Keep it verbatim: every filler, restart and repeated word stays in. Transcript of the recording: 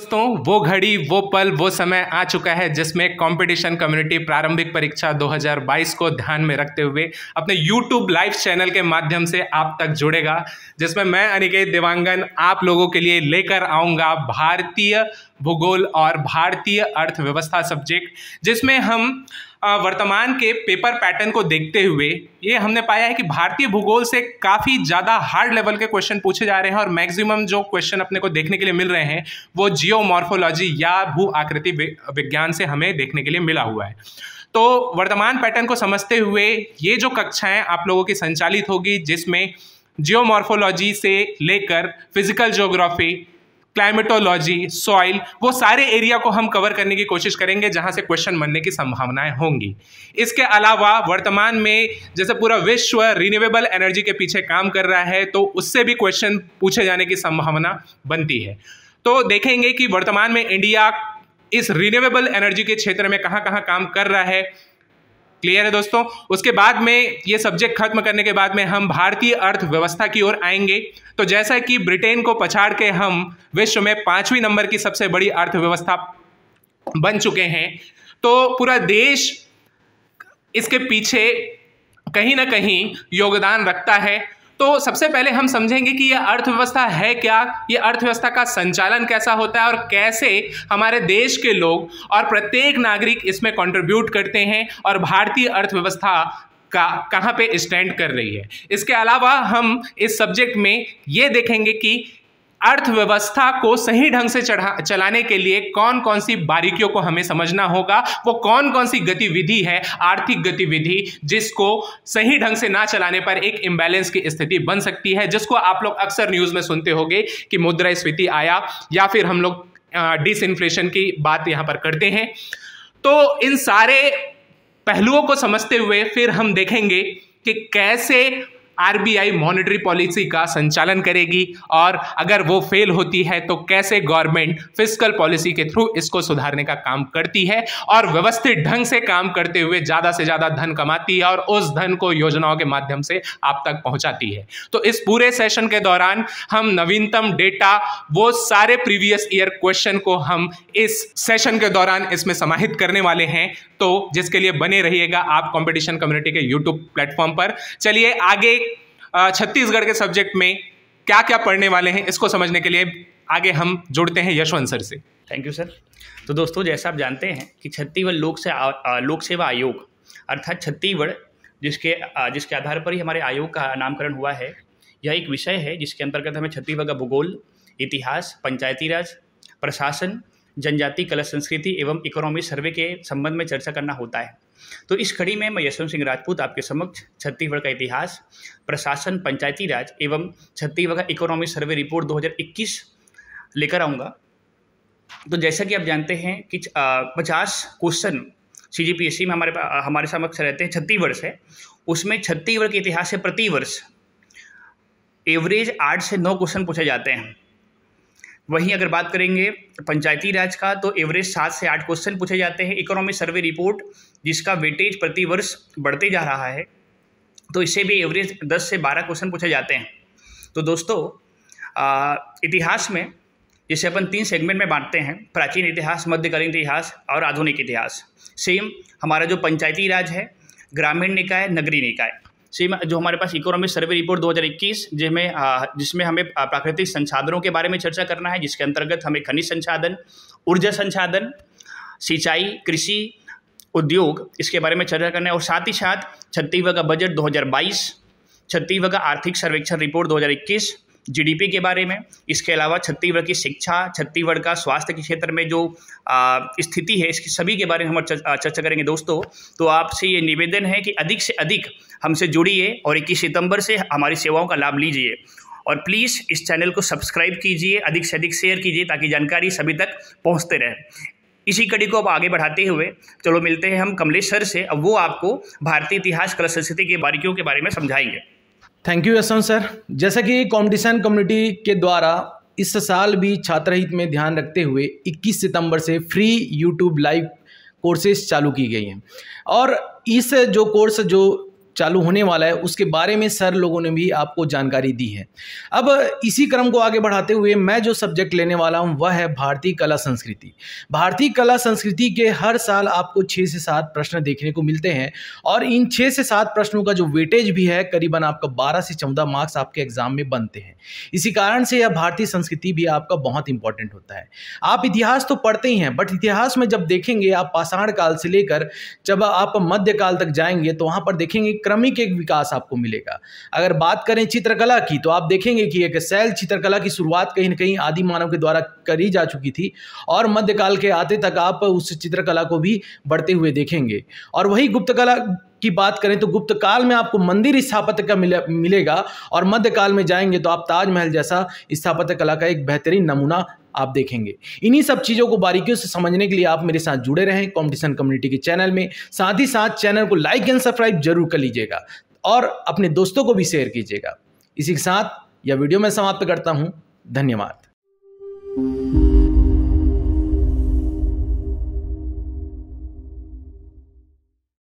दोस्तों, वो घड़ी, वो पल, वो समय आ चुका है जिसमें कंपटीशन कम्युनिटी प्रारंभिक परीक्षा दो हज़ार बाईस को ध्यान में रखते हुए अपने यूट्यूब लाइव चैनल के माध्यम से आप तक जुड़ेगा, जिसमें मैं अनिकेत देवांगन आप लोगों के लिए लेकर आऊँगा भारतीय भूगोल और भारतीय अर्थव्यवस्था सब्जेक्ट, जिसमें हम वर्तमान के पेपर पैटर्न को देखते हुए ये हमने पाया है कि भारतीय भूगोल से काफ़ी ज़्यादा हार्ड लेवल के क्वेश्चन पूछे जा रहे हैं और मैक्सिमम जो क्वेश्चन अपने को देखने के लिए मिल रहे हैं वो जियोमॉर्फोलॉजी या भू आकृति विज्ञान से हमें देखने के लिए मिला हुआ है। तो वर्तमान पैटर्न को समझते हुए ये जो कक्षाएं आप लोगों की संचालित होगी, जिसमें जियोमॉर्फोलॉजी से लेकर फिजिकल ज्योग्राफी, क्लाइमेटोलॉजी, सॉइल, वो सारे एरिया को हम कवर करने की कोशिश करेंगे जहां से क्वेश्चन बनने की संभावनाएं होंगी। इसके अलावा वर्तमान में जैसे पूरा विश्व रिन्यूएबल एनर्जी के पीछे काम कर रहा है, तो उससे भी क्वेश्चन पूछे जाने की संभावना बनती है। तो देखेंगे कि वर्तमान में इंडिया इस रिन्यूएबल एनर्जी के क्षेत्र में कहां कहां काम कर रहा है। क्लियर है दोस्तों? उसके बाद में ये सब्जेक्ट खत्म करने के बाद में हम भारतीय अर्थव्यवस्था की ओर आएंगे। तो जैसा कि ब्रिटेन को पछाड़ के हम विश्व में पांचवी नंबर की सबसे बड़ी अर्थव्यवस्था बन चुके हैं, तो पूरा देश इसके पीछे कहीं ना कहीं योगदान रखता है। तो सबसे पहले हम समझेंगे कि यह अर्थव्यवस्था है क्या, यह अर्थव्यवस्था का संचालन कैसा होता है और कैसे हमारे देश के लोग और प्रत्येक नागरिक इसमें कंट्रीब्यूट करते हैं और भारतीय अर्थव्यवस्था का कहाँ पे स्टैंड कर रही है। इसके अलावा हम इस सब्जेक्ट में ये देखेंगे कि अर्थव्यवस्था को सही ढंग से चढ़ा चलाने के लिए कौन कौन सी बारीकियों को हमें समझना होगा, वो कौन कौन सी गतिविधि है, आर्थिक गतिविधि, जिसको सही ढंग से ना चलाने पर एक इम्बैलेंस की स्थिति बन सकती है, जिसको आप लोग अक्सर न्यूज़ में सुनते होंगे कि मुद्रास्फीति आया या फिर हम लोग डिसइन्फ्लेशन की बात यहाँ पर करते हैं। तो इन सारे पहलुओं को समझते हुए फिर हम देखेंगे कि कैसे आरबीआई मॉनेटरी पॉलिसी का संचालन करेगी और अगर वो फेल होती है तो कैसे गवर्नमेंट फिस्कल पॉलिसी के थ्रू इसको सुधारने का काम करती है और व्यवस्थित ढंग से काम करते हुए ज़्यादा से ज़्यादा धन कमाती है और उस धन को योजनाओं के माध्यम से आप तक पहुंचाती है। तो इस पूरे सेशन के दौरान हम नवीनतम डेटा, वो सारे प्रीवियस ईयर क्वेश्चन को हम इस सेशन के दौरान इसमें समाहित करने वाले हैं, तो जिसके लिए बने रहिएगा आप कंपटीशन कम्युनिटी के यूट्यूब प्लेटफॉर्म पर। चलिए आगे छत्तीसगढ़ के सब्जेक्ट में क्या क्या पढ़ने वाले हैं इसको समझने के लिए आगे हम जुड़ते हैं यशवंत सर से। Thank you sir. तो दोस्तों, जैसा आप जानते हैं कि छत्तीसगढ़ लोक से लोक सेवा आयोग अर्थात छत्तीसगढ़, जिसके जिसके आधार पर ही हमारे आयोग का नामकरण हुआ है, यह एक विषय है जिसके अंतर्गत हमें छत्तीसगढ़ का भूगोल, इतिहास, पंचायती राज, प्रशासन, जनजाति, कला संस्कृति एवं इकोनॉमी सर्वे के संबंध में चर्चा करना होता है। तो इस कड़ी में मैं यशवंत सिंह राजपूत आपके समक्ष छत्तीसगढ़ का इतिहास, प्रशासन, पंचायती राज एवं छत्तीसगढ़ का इकोनॉमी सर्वे रिपोर्ट दो हज़ार इक्कीस लेकर आऊँगा। तो जैसा कि आप जानते हैं कि पचास क्वेश्चन सीजीपीएससी में हमारे हमारे समक्ष रहते हैं छत्तीसगढ़ से, उसमें छत्तीसगढ़ के इतिहास से प्रति वर्ष एवरेज आठ से नौ क्वेश्चन पूछे जाते हैं। वहीं अगर बात करेंगे पंचायती राज का, तो एवरेज सात से आठ क्वेश्चन पूछे जाते हैं। इकोनॉमी सर्वे रिपोर्ट, जिसका वेटेज प्रति वर्ष बढ़ते जा रहा है, तो इससे भी एवरेज दस से बारह क्वेश्चन पूछे जाते हैं। तो दोस्तों, आ, इतिहास में जिसे अपन तीन सेगमेंट में बांटते हैं, प्राचीन इतिहास, मध्यकालीन इतिहास और आधुनिक इतिहास। सेम हमारा जो पंचायती राज है, ग्रामीण निकाय, नगरीय निकाय। सेम जो हमारे पास इकोनॉमी सर्वे रिपोर्ट दो हज़ार इक्कीस, जिसमें जिसमें हमें प्राकृतिक संसाधनों के बारे में चर्चा करना है, जिसके अंतर्गत हमें खनिज संसाधन, ऊर्जा संसाधन, सिंचाई, कृषि, उद्योग, इसके बारे में चर्चा करना है। और साथ ही साथ छत्तीसगढ़ का बजट दो हज़ार बाईस, छत्तीसगढ़ का आर्थिक सर्वेक्षण रिपोर्ट दो हज़ार इक्कीस, जीडीपी के बारे में। इसके अलावा छत्तीसगढ़ की शिक्षा, छत्तीसगढ़ का स्वास्थ्य के क्षेत्र में जो आ, स्थिति है, इसकी सभी के बारे में हम चर्चा करेंगे दोस्तों। तो आपसे ये निवेदन है कि अधिक से अधिक हमसे जुड़िए और इक्कीस सितंबर से हमारी सेवाओं का लाभ लीजिए और प्लीज़ इस चैनल को सब्सक्राइब कीजिए, अधिक से अधिक शेयर कीजिए ताकि जानकारी सभी तक पहुँचते रहे। इसी कड़ी को अब आगे बढ़ाते हुए चलो मिलते हैं हम कमलेश सर से। अब वो आपको भारतीय इतिहास, कला संस्कृति की बारीकियों के बारे में समझाएंगे। Thank you Yashwant sir. जैसा कि कंपटीशन कम्युनिटी के द्वारा इस साल भी छात्र हित में ध्यान रखते हुए इक्कीस सितंबर से फ्री यूट्यूब लाइव कोर्सेज चालू की गई हैं और इस जो कोर्स जो चालू होने वाला है उसके बारे में सर लोगों ने भी आपको जानकारी दी है। अब इसी क्रम को आगे बढ़ाते हुए मैं जो सब्जेक्ट लेने वाला हूं वह है भारतीय कला संस्कृति। भारतीय कला संस्कृति के हर साल आपको छः से सात प्रश्न देखने को मिलते हैं और इन छः से सात प्रश्नों का जो वेटेज भी है करीबन आपका बारह से चौदह मार्क्स आपके एग्जाम में बनते हैं। इसी कारण से यह भारतीय संस्कृति भी आपका बहुत इंपॉर्टेंट होता है। आप इतिहास तो पढ़ते ही हैं, बट इतिहास में जब देखेंगे आप पाषाण काल से लेकर जब आप मध्यकाल तक जाएंगे तो वहां पर देखेंगे क्रमिक एक विकास आपको मिलेगा। अगर बात करें चित्रकला की तो आप देखेंगे कि एक शैल चित्रकला की शुरुआत कहीं न कहीं आदि मानव के द्वारा करी जा चुकी थी और मध्यकाल के आते तक आप उस चित्रकला को भी बढ़ते हुए देखेंगे। और वही गुप्त कला की बात करें तो गुप्त काल में आपको मंदिर स्थापत्य का मिले, मिलेगा और मध्यकाल में जाएंगे तो आप ताजमहल जैसा स्थापत्य कला का एक बेहतरीन नमूना आप देखेंगे। इन्हीं सब चीज़ों को बारीकियों से समझने के लिए आप मेरे साथ जुड़े रहें कंपटीशन कम्युनिटी के चैनल में। साथ ही साथ चैनल को लाइक एंड सब्सक्राइब जरूर कर लीजिएगा और अपने दोस्तों को भी शेयर कीजिएगा। इसी के साथ यह वीडियो मैं समाप्त करता हूं। धन्यवाद।